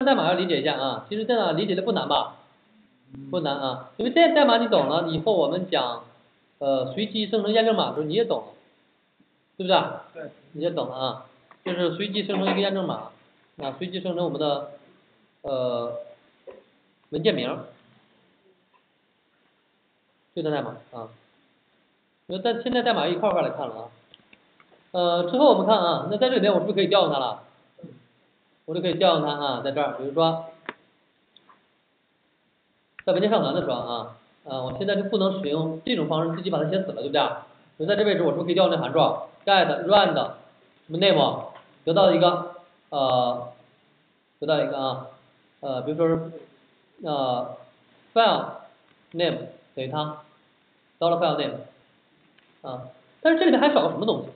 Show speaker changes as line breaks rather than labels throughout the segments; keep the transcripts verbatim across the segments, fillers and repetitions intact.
代码要理解一下啊，其实这样理解的不难吧？不难啊，因为这代码你懂了，以后我们讲呃随机生成验证码的时候你也懂了，对不对？
对。
你也懂了啊，就是随机生成一个验证码，啊，随机生成我们的呃文件名，这个代码啊。那但现在代码一块块来看了啊。呃，之后我们看啊，那在这里面我是不是可以调用它了？我就可以调用它啊，在这儿，比如说在文件上传的时候啊，啊，我现在就不能使用这种方式自己把它写死了，对不对？所以在这位置我是不是可以调用这函数 get rand 什么 name 得到一个呃得到一个啊呃比如说是呃 file name 等于它到了 file name 啊，但是这里面还少个什么东西？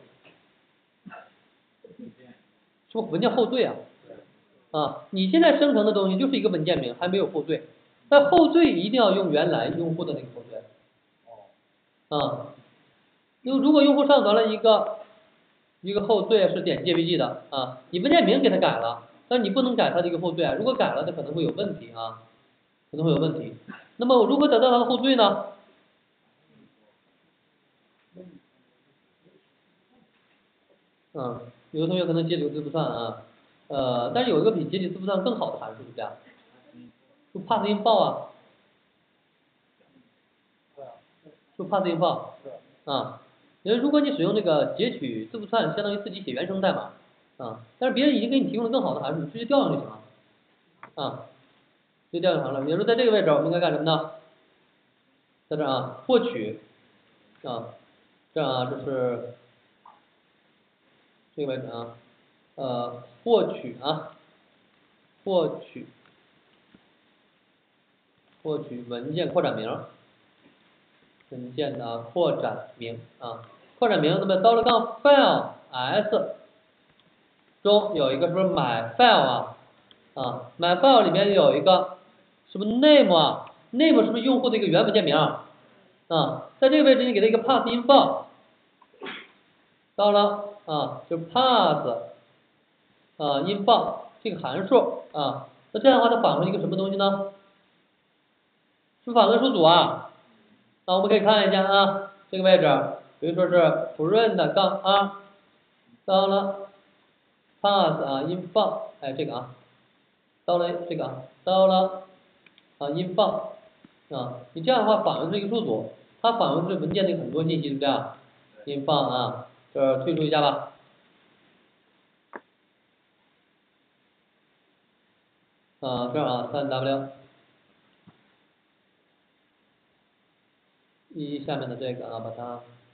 是不是文件后缀啊？啊，你现在生成的东西就是一个文件名，还没有后缀。那后缀一定要用原来用户的那个后缀。啊，如如果用户上传了一个一个后缀是点 J P G 的啊，你文件名给它改了，但是你不能改它的一个后缀啊，如果改了它可能会有问题啊，可能会有问题。那么我如何得到它的后缀呢？嗯，有的同学可能接触字符串啊，呃，但是有一个比解体字符串更好的函数是这样，就 pass info 啊，就 pass info 啊，因为如果你使用这个截取字符串，相当于自己写原生代码啊，但是别人已经给你提供了更好的函数，你直接调用就行了啊，就调用好了。比如说在这个位置，我们应该干什么呢？在这啊，获取啊，这样啊，就是这个位置啊，呃，获取啊，获取获取文件扩展名，文件的扩展名啊，扩展名，那么到了杠 file s 中有一个是不是买 file 啊啊，买 file 里面有一个是不是 name 啊 ，name 是不是用户的一个原文件名啊？啊，在这个位置你给它一个 pass info， 到了啊，就 pass 啊 info 这个函数啊，那这样的话它返回一个什么东西呢？是不是返回数组啊？那我们可以看一下啊，这个位置，比如说是 print 杠 r， 到了 pass 啊 info， 哎这个啊，到了这个啊，到了啊 info 啊，你这样的话返回是一个数组，它返回是文件的很多信息，对不对啊 ？info 啊，这儿退出一下吧。啊，这儿啊，三 w 一下面的这个啊，把它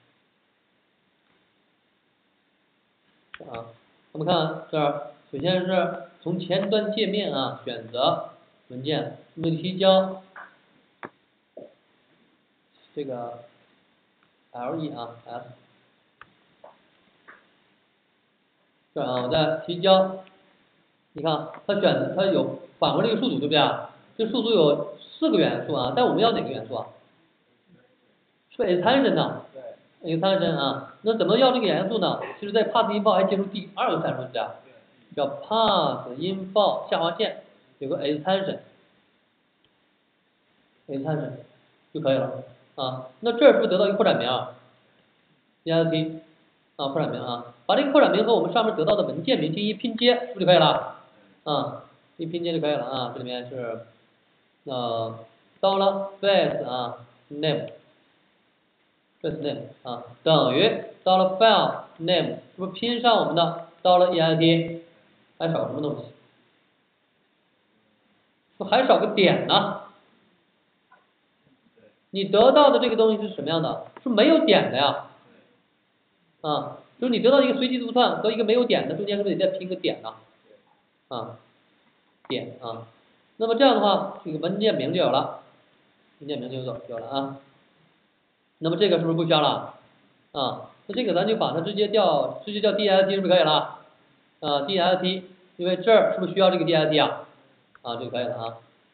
啊，我们看这儿，首先是从前端界面啊选择文件，那么提交这个 le 啊 s， 这儿啊，我在提交，你看它选它有返回这个数组对不对啊？这数组有四个元素啊，但我们要哪个元素啊？是 extension 呢？对 extension 啊，那怎么要这个元素呢？其实在 pass info 还接入第二个参数的，叫 pass info 下划线有个 extension extension 就可以了啊。那这儿是不是得到一个扩展名啊 ？dlt 啊扩展名啊，把这个扩展名和我们上面得到的文件名进行一拼接，是不是就可以了？啊，一拼接就可以了啊。这里面是呃到了 base 啊 name base name 啊等于到了 file name 是不是拼上我们的到了 eint 还少什么东西？不还少个点呢？你得到的这个东西是什么样的？是没有点的呀？啊，就是你得到一个随机字符串和一个没有点的，中间是不是得再拼个点呢？啊，点啊，那么这样的话，这个文件名就有了，文件名就有有了啊。那么这个是不是不需要了？啊，那这个咱就把它直接调，直接调 dlt 是不是可以了？啊 dlt， 因为这儿是不是需要这个 dlt 啊？啊就可以了啊。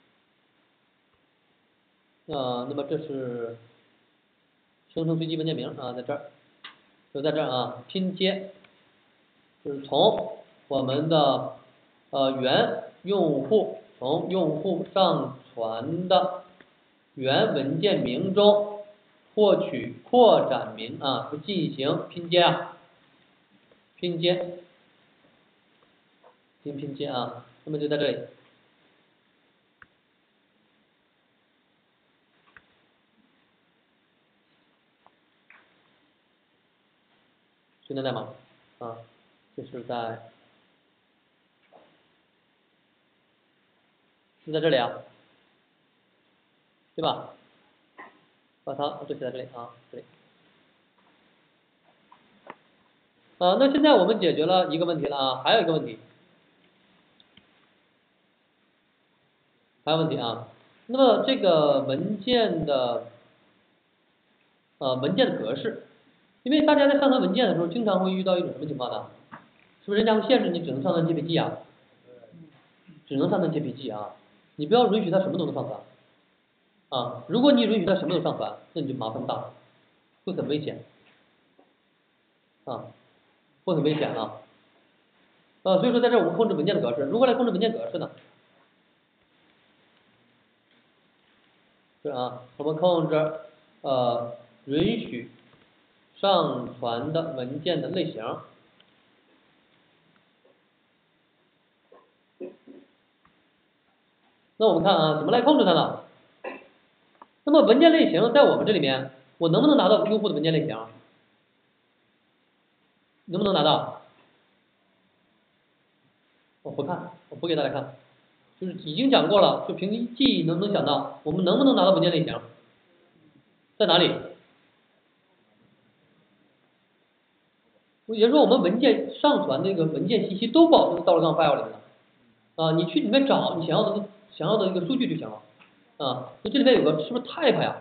啊，那么这是生成随机文件名啊，在这儿，就在这儿啊，拼接，就是从我们的呃原用户从用户上传的原文件名中获取扩展名啊，就进行拼接啊，拼接，进行拼接啊，那么就在这里。训练代码啊，这是在是在这里啊，对吧？把它对，写在这里啊，这里。啊，那现在我们解决了一个问题了啊，还有一个问题，还有问题啊。那么这个文件的呃文件的格式，因为大家在上传文件的时候，经常会遇到一种什么情况呢？是不是人家会限制你只能上传 J P G 啊？只能上传 J P G 啊，你不要允许它什么都能上传啊。如果你允许它什么都上传，那你就麻烦大了，会很危险啊，会很危险啊。呃，所以说在这我们控制文件的格式，如何来控制文件格式呢？是啊，我们控制呃允许上传的文件的类型。那我们看啊，怎么来控制它呢？那么文件类型在我们这里面，我能不能拿到用户的文件类型？能不能拿到？我不看，我不给大家看，就是已经讲过了，就凭记忆能不能想到，我们能不能拿到文件类型？在哪里？也就是说，我们文件上传那个文件信息都保存在道路杠 file 里面了啊，你去里面找你想要的想要的一个数据就行了啊。那这里面有个是不是 type 呀？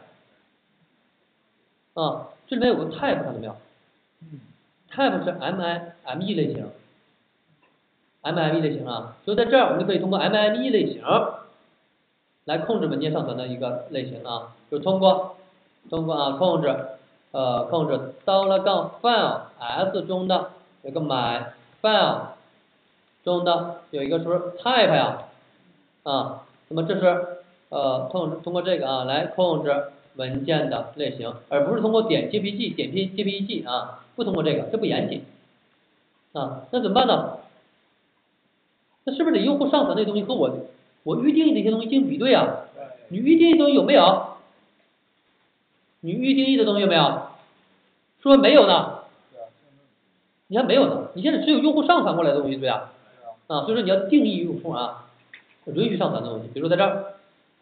啊，这里面有个 type 看到没有 ？type 是 M I M E 类型 ，M I M E 类型啊，所以在这儿我们就可以通过 M I M E 类型来控制文件上传的一个类型啊，就通过通过啊控制呃控制 dollar 杠 file s 中的有个 my file 中的有一个是不是 type 呀啊，那么这是呃控制通过这个啊来控制文件的类型，而不是通过点 J P G 点 P J P G 啊，不通过这个，这不严谨啊，那怎么办呢？那是不是得用户上传那东西和我我预定义的一些东西进行比对啊？你预定义的东西有没有？你预定义的东西有没有？说没有呢？你还没有呢，你现在只有用户上传过来的东西，对吧？啊，所以说你要定义用户啊，允许上传的东西，比如在这儿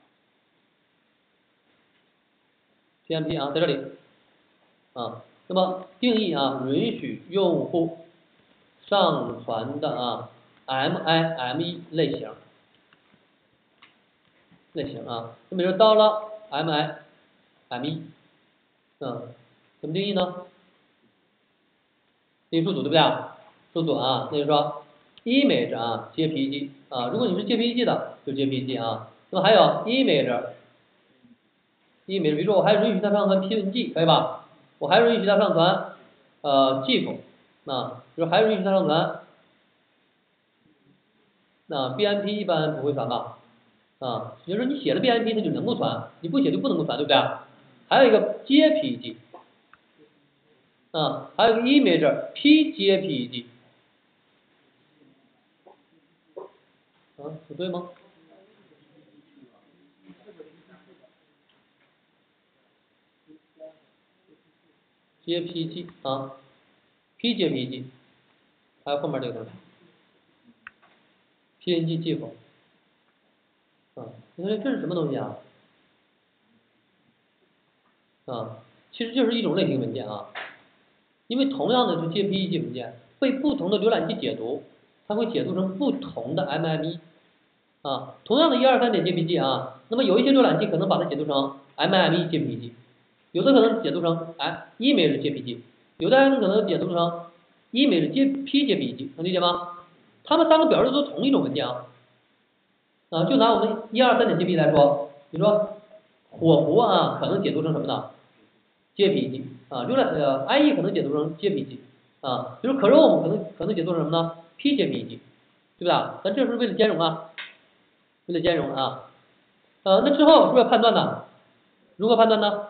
P M P 啊，在这里啊，那么定义啊，允许用户上传的啊 M I M E 类型类型啊，那么就到了 M I M E， 嗯，怎么定义呢？定义数组对不对啊？数组啊，那就说 image 啊 J P G 啊，如果你是 J P G 的就 J P G 啊，那么还有 image image，比如说我还允许它上传 P N G 可以吧？我还允许它上传呃 GIF 啊，就是还允许它上传那 B M P 一般不会传吧？啊，也就是说你写了 B M P 它就能够传，你不写就不能够传，对不对？还有一个 J P G 啊，还有一个 image P J P G 啊，不对吗？J P G 啊 ，P J P G， 还有后面这个东西 ，P N G GIF 啊，你说这是什么东西啊？啊，其实就是一种类型文件啊，因为同样的是 J P G 文件被不同的浏览器解读，它会解读成不同的 M M E 啊，同样的一二三点 J P G 啊，那么有一些浏览器可能把它解读成 M M E J P G， 有的可能解读成哎 image J P G， 有的人可能解读成 image J P J P G， 能理解吗？它们三个表示都是同一种文件啊，啊，就拿我们一二三点 J P G 来说，比如说火狐啊，可能解读成什么呢 ？J P G 啊，浏览呃 I E 可能解读成 J P G 啊，比如 Chrome 可能可能解读成什么呢 ？P J P G， 对吧？咱这是为了兼容啊。 是得兼容啊。呃，那之后是不是要判断呢？如何判断呢？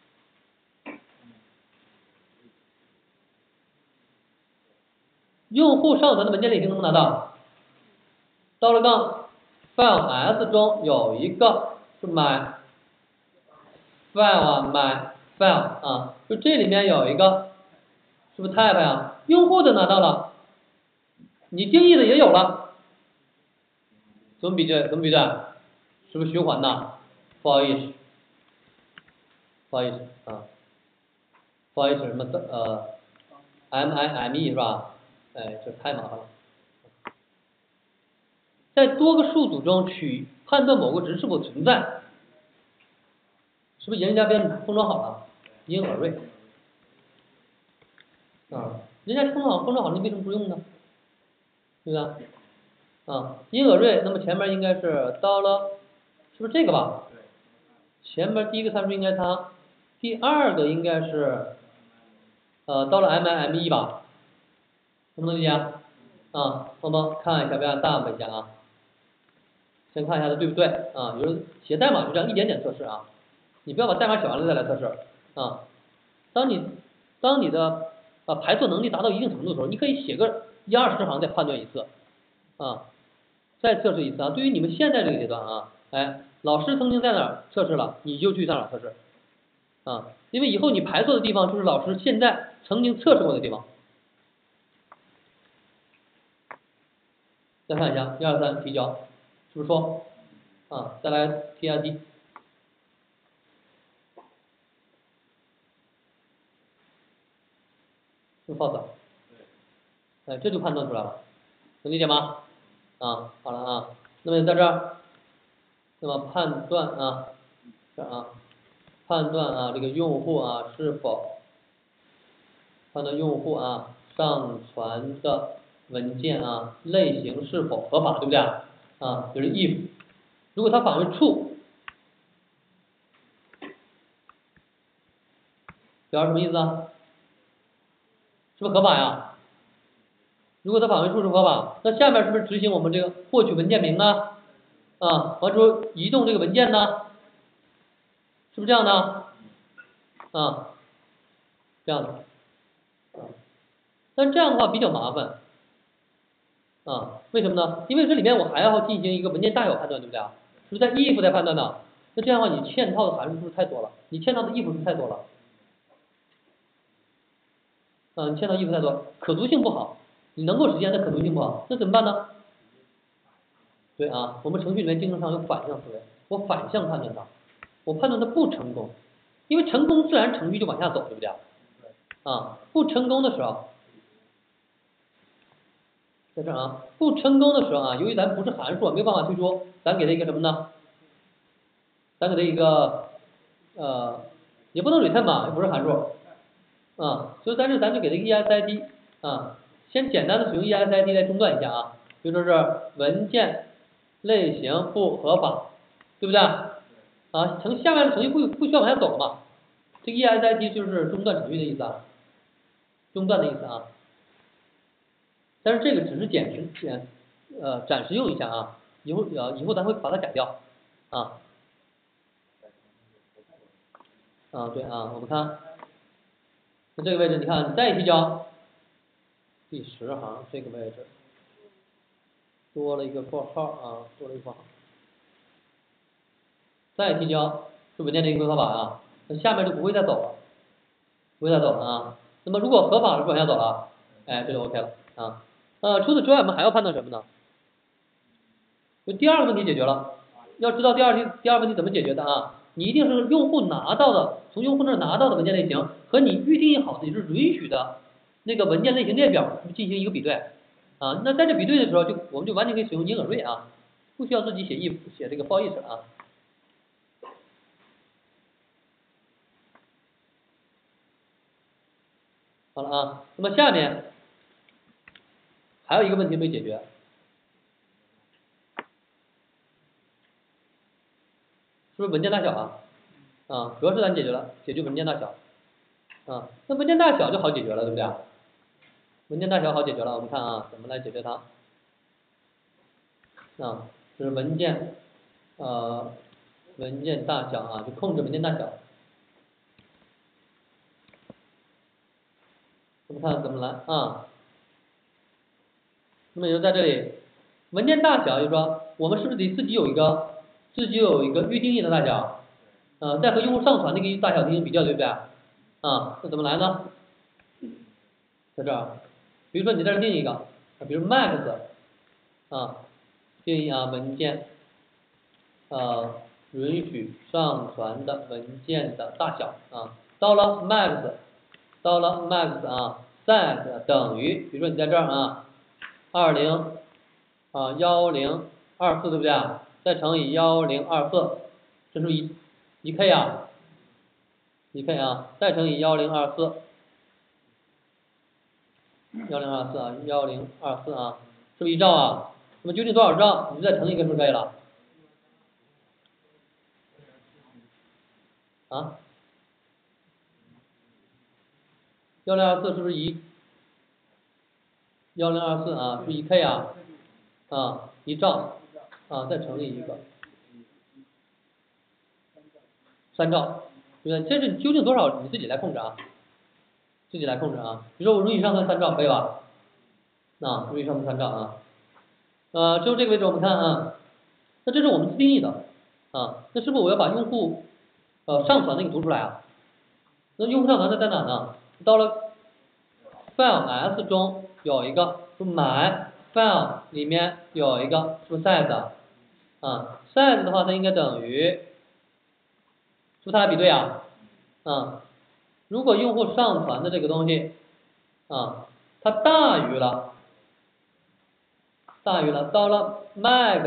用户上传的文件类型能不能拿到？到了杠 file s 中有一个是 my file 啊 my file 啊，就这里面有一个是不是 type 呀？用户的拿到了，你定义的也有了，怎么比对？怎么比对？是不是循环呢 ？for each for each 啊 for each 什么的呃 m i m e 是吧？哎，这太麻烦了。在多个数组中取判断某个值是否存在，是不是人家编封装好了 in array 啊？人家封装好封装好了，你为什么不用呢？对吧？啊 in array 那么前面应该是到了，是不是这个吧？前面第一个参数应该它，第二个应该是呃到了 m i m e 吧？能不能理解啊？啊，我们看一下，不要 dump 一下啊。先看一下它对不对啊？有人写代码就这样一点点测试啊，你不要把代码写完了再来测试啊。当你当你的啊排错能力达到一定程度的时候，你可以写个一二十行再判断一次啊，再测试一次啊。对于你们现在这个阶段啊，哎，老师曾经在哪儿测试了，你就去在哪儿测试啊，因为以后你排错的地方就是老师现在曾经测试过的地方。再看一下一二三提交，是不是错啊？再来 T I T。是 false，哎，这就判断出来了，能理解吗？啊，好了啊，那么在这儿，那么判断啊，这啊，判断啊这个用户啊是否判断用户啊上传的文件啊类型是否合法，对不对啊？就是 if， 如果它返回 true， 表示什么意思啊？是不是合法呀？如果它返回 true 是合法，那下面是不是执行我们这个获取文件名呢？啊，完之后移动这个文件呢？是不是这样的？啊，这样的，啊，但这样的话比较麻烦，啊，为什么呢？因为这里面我还要进行一个文件大小判断，对不对啊？是不是在 if 在判断呢？那这样的话你嵌套的函数是不是太多了？你嵌套的 if 是不是太多了？啊，你嵌套 if 太多，可读性不好，你能够实现的可读性不好，那怎么办呢？对啊，我们程序里面经常有反向思维，我反向判断它，我判断它不成功，因为成功自然程序就往下走，对不对啊？啊，不成功的时候，在这啊，不成功的时候啊，由于咱不是函数，没有办法推出，咱给它一个什么呢？咱给它一个呃，也不能 return 吧，也不是函数啊，所以咱这咱就给它一个 E S I D 啊，先简单的使用 E S I D 来中断一下啊，就说是文件类型不合法，对不对？啊，程下面的程序不不需要往下走了嘛？这个 E S I D 就是中断程序的意思啊，中断的意思啊。但是这个只是简实简呃暂时用一下啊，以后呃以后咱会把它改掉啊啊对啊，我们看那这个位置，你看你再提交第十行这个位置多了一个括号啊，多了一个括号，再提交是文件类型合法啊，那下面就不会再走了，不会再走了啊。那么如果合法是不往下走了，哎这就 OK 了啊。呃，除此之外，我们还要判断什么呢？就第二个问题解决了，要知道第二题第二个问题怎么解决的啊？你一定是用户拿到的，从用户那儿拿到的文件类型和你预定义好的也是允许的那个文件类型列表进行一个比对啊。那在这比对的时候，就我们就完全可以使用 in array 啊，不需要自己写 if 写这个 for each 啊。好了啊，那么下面还有一个问题没解决。是不是文件大小啊？啊，格式咱解决了，解决文件大小啊，那文件大小就好解决了，对不对啊？文件大小好解决了，我们看啊，怎么来解决它？啊，这是文件呃文件大小啊，就控制文件大小。我们看怎么来啊？那么也就在这里，文件大小就是说，我们是不是得自己有一个自己有一个预定义的大小？呃，再和用户上传那个大小进行比较，对不对？啊，那怎么来呢？在这儿，比如说你在这定一个，比如 max 啊，定义啊文件呃允许上传的文件的大小啊，到了 max， 到了 max 啊 size 等于，比如说你在这儿啊，二零啊幺零二四对不对啊？再乘以幺零二四，这是一一 k 啊，一 k 啊，再乘以幺零二四。幺零二四啊，幺零二四啊，是不是一兆啊？那么究竟多少兆？你就再乘一个是不是可以了？啊？幺零二四是不是一？幺零二四啊，是一 k 啊？啊，一兆啊，再乘以一个，三兆，对不对？这是究竟多少？你自己来控制啊，自己来控制啊。比如说我容易上算三兆，可以吧？啊，容易上算三兆啊。呃，就这个位置我们看啊，那这是我们自定义的啊，那是不是我要把用户呃上传那个读出来啊？那用户上传的在哪呢？到了 file s 中有一个是买 file 里面有一个是 size 啊 size 的话它应该等于，是不是它俩比对啊？啊，如果用户上传的这个东西啊它大于了大于了到了 max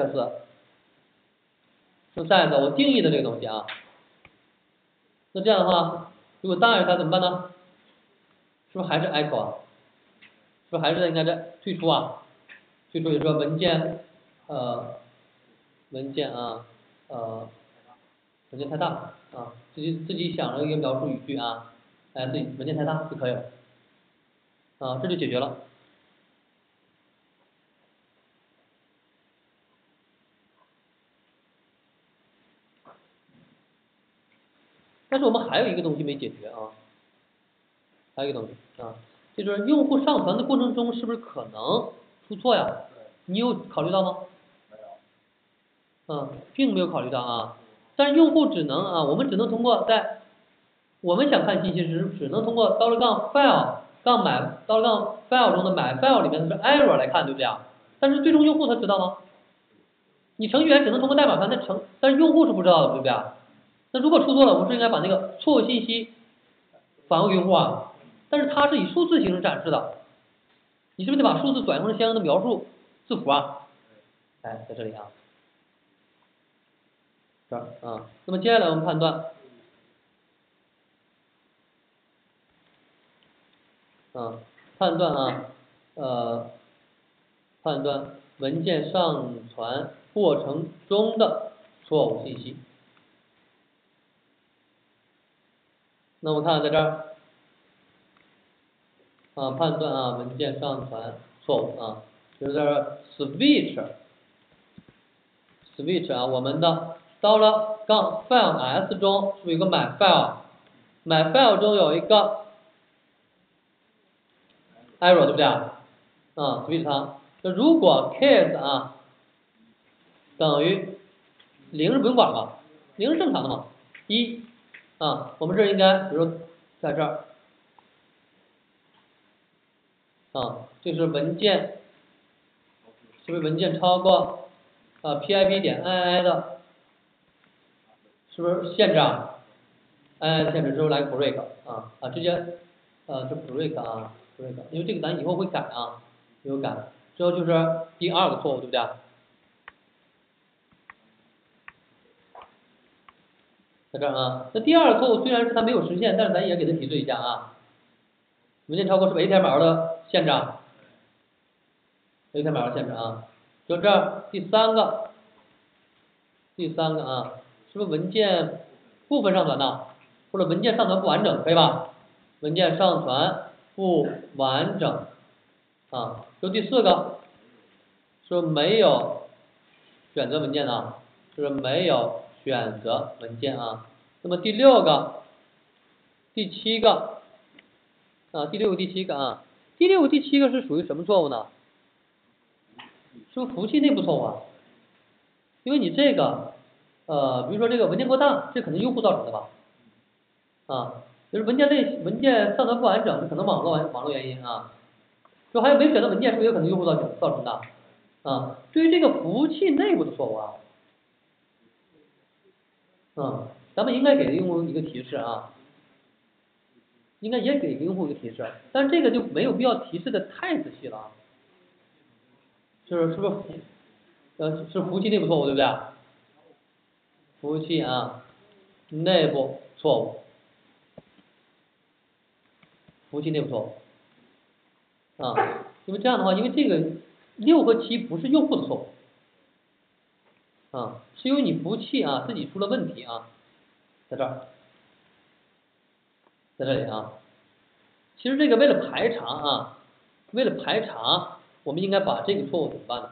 是 size 我定义的这个东西啊，那这样的话如果大于它怎么办呢？是不是还是 echo 啊？是不是还是应该在退出啊？退出也说文件呃文件啊呃文件太大啊，自己自己想了一个描述语句啊，哎自己文件太大就可以了啊，这就解决了。但是我们还有一个东西没解决啊，还有一个东西啊，就是用户上传的过程中是不是可能出错呀？你有考虑到吗？嗯，并没有考虑到啊，但是用户只能啊，我们只能通过在我们想看信息时，只能通过 dollar 杠 file 杠买 dollar 杠 file 中的买 file 里面的是 error 来看，对不对啊？但是最终用户他知道吗？你程序员只能通过代码看，但程但是用户是不知道的，对不对啊？那如果出错了，我们是应该把那个错误信息返回给用户啊，但是它是以数字形式展示的，你是不是得把数字转换成相应的描述字符啊？哎，在这里啊，这儿啊，那么接下来我们判断。啊，判断啊，呃，判断文件上传过程中的错误信息。那我看在这儿啊，判断啊文件上传错误啊，就是这儿 switch switch 啊，我们的到了杠 file s 中是不是有个买 file， 买 file 中有一个 error 对不对啊？啊 switch 它，那如果 case 啊等于零是不用管嘛，零是正常的嘛，一啊，我们这应该比如说在这儿啊，这是文件，是不是文件超过啊 pip 点 ini 的，是不是限制啊？哎，限制之后来个 break 啊啊，直接呃这 break 啊 break，因为这个咱以后会改啊，以后改，之后就是第二个错误对不对？在这儿啊，那第二个错误虽然是它没有实现，但是咱也给它提示一下啊。文件超过是不是 A T M L 的限制啊 ？A T M L 的限制啊，就这儿第三个，第三个啊，是不是文件部分上传的，或者文件上传不完整，可以吧？文件上传不完整啊，就第四个是没有选择文件的， 是没有选择文件啊。那么第六个、第七个啊，第六个、第七个啊，第六个、第七个是属于什么错误呢？是不是服务器内部错误啊？因为你这个呃，比如说这个文件过大，这可能用户造成的吧？啊，就是文件类文件上传不完整，这可能网络网络原因啊。就还有没选择文件，是不是有可能用户造成造成的？啊，对于这个服务器内部的错误啊，嗯，咱们应该给用户一个提示啊，应该也给用户一个提示，但是这个就没有必要提示的太仔细了啊。是是不是服呃是服务器内部错误对不对？服务器啊内部错误，服务器内部错误啊，因为这样的话，因为这个六和七不是用户的错误啊，是由于你服务器啊自己出了问题啊，在这儿，在这里啊。其实这个为了排查啊，为了排查，我们应该把这个错误怎么办呢？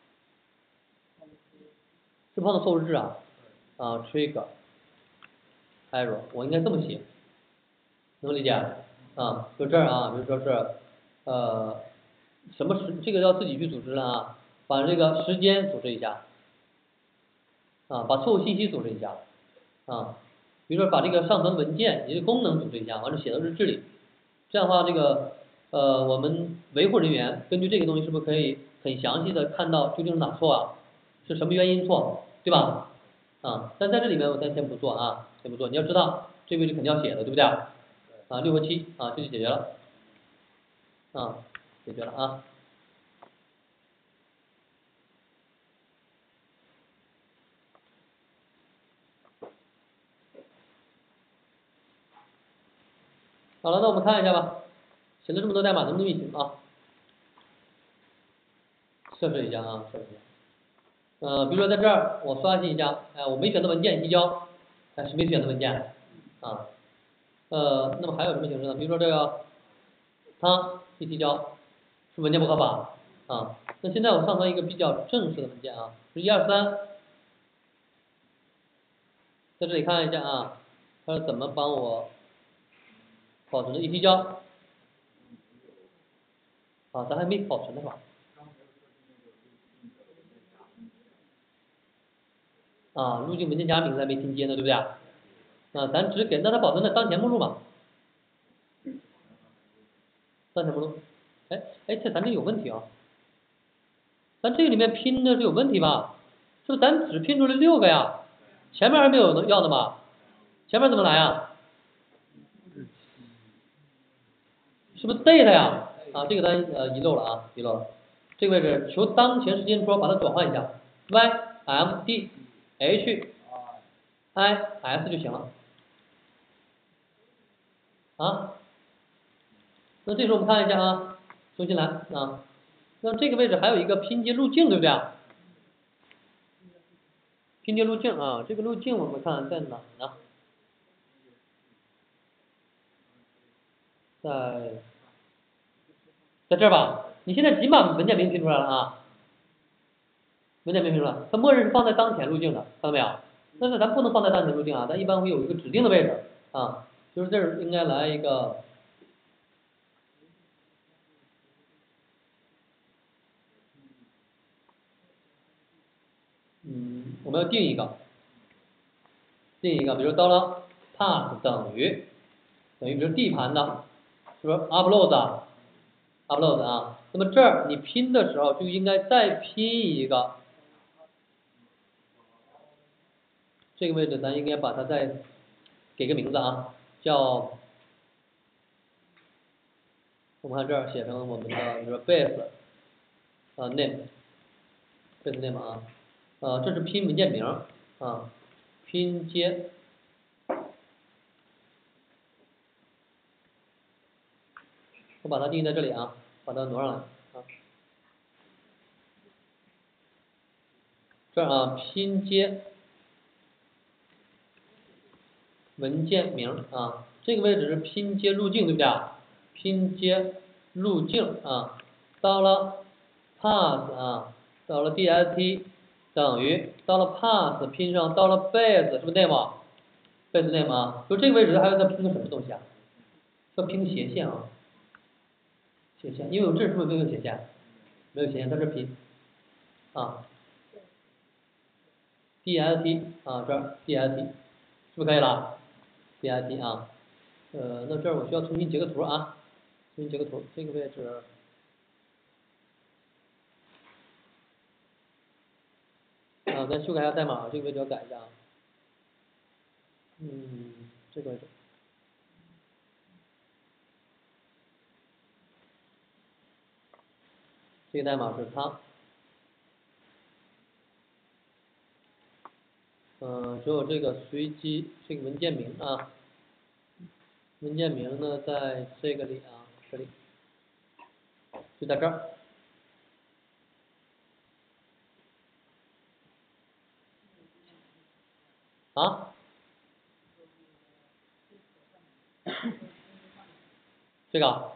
是放到错误日啊啊 trigger error， 我应该这么写，能理解啊？就这儿啊，比如说是呃什么时这个要自己去组织了啊，把这个时间组织一下啊，把错误信息组织一下啊，比如说把这个上传文件你的功能组织一下，完了写到日志里，这样的话这个呃我们维护人员根据这个东西是不是可以很详细的看到究竟是哪错啊，是什么原因错，对吧？啊，但在这里面我咱先不做啊，先不做，你要知道这个位置肯定要写的，对不对？啊，六和七啊，这就解决了啊，解决了啊。好了，那我们看一下吧，写了这么多代码能不能运行啊？测试一下啊，测试一下。呃，比如说在这儿我刷新一下，哎、呃，我没选择文件提交，哎、呃，是没选择文件啊。呃，那么还有什么形式呢？比如说这个它一提交是文件不合法啊。那现在我上传一个比较正式的文件啊，是一二三，在这里看一下啊，它是怎么帮我保存的？一提交啊，咱还没保存的是吧？啊，路径文件夹名字还没拼接呢，对不对？啊，咱只给那它保存在当前目录嘛？当前目录，哎哎，这咱这有问题啊，咱这个里面拼的是有问题吧？是不是咱只拼出来六个呀？前面还没有要的吗？前面怎么来啊？是不是 date 呀？啊，这个咱呃遗漏了啊，遗漏了。这个位置求当前时间戳，把它转换一下 y m d h i s 就行了啊。那这时候我们看一下啊，重新来啊。那这个位置还有一个拼接路径，对不对？拼接路径啊，这个路径我们看在哪呢？在在这儿吧？你现在已经把文件名拼出来了啊，文件名拼出来，它默认是放在当前路径的，看到没有？但是咱不能放在当前路径啊，咱一般会有一个指定的位置啊，就是这儿应该来一个。嗯，我们要定一个，定一个，比如到了 path 等于等于比如 D 盘的，是不是 upload 啊 upload 啊？那么这儿你拼的时候就应该再拼一个，这个位置咱应该把它再给个名字啊，叫我们看这儿写成我们的比如说 base 啊 name base name 啊，呃这是拼文件名啊，拼接。我把它定义在这里啊，把它挪上来啊。这儿啊，拼接文件名啊，这个位置是拼接路径，对不对？拼接路径啊，到了 path 啊，到了 dst 等于到了 pass 拼上到了 base 是不是 name base name 啊？就这个位置还要再拼个什么东西啊？要拼个斜线啊，斜线，因为我这是不是没有斜线？没有斜线，在这拼啊 ，dlt 啊这儿 dlt 是不是可以了 ？dlt 啊，呃，那这儿我需要重新截个图啊，重新截个图，这个位置。啊，再修改一下代码，这个位置要改一下啊。嗯，这个位置。这个代码是它，嗯，只有这个随机这个文件名啊，文件名呢在这个里啊，这里，就在这儿。啊？这个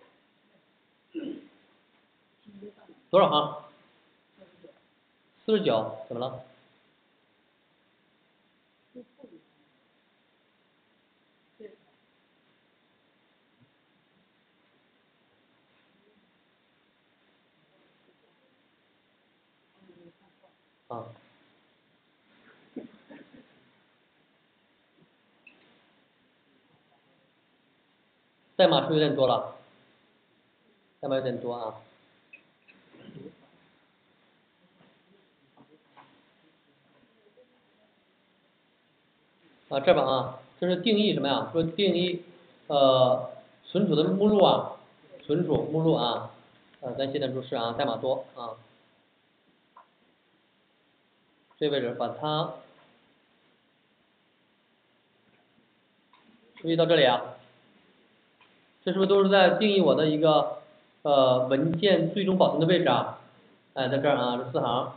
多少行？四十九，怎么了？啊，代码是不是有点多了？代码有点多啊。啊，这吧啊，这是定义什么呀？说定义呃存储的目录啊，存储目录啊，呃，咱写点注释啊，代码多啊。这位置把它注意到这里啊，这是不是都是在定义我的一个呃文件最终保存的位置啊？哎，在这儿啊，这四行。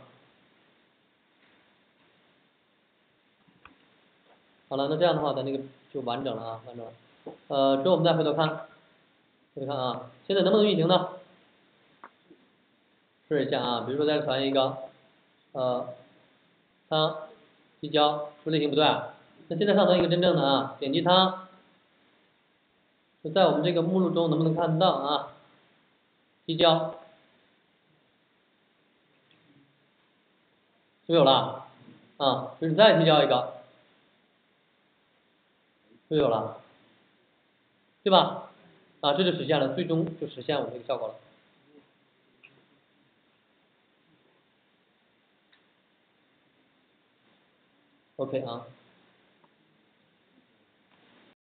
好了，那这样的话，咱这个就完整了啊，完整了。呃，之后我们再回头看，回头看啊，现在能不能运行呢？试一下啊，比如说再传一个呃，它提交，是不是类型不对啊？那现在上传一个真正的啊，点击它，就在我们这个目录中能不能看到啊？提交，就有了啊，就是你再提交一个，就有了，对吧？啊，这就实现了，最终就实现我们这个效果了。OK 啊。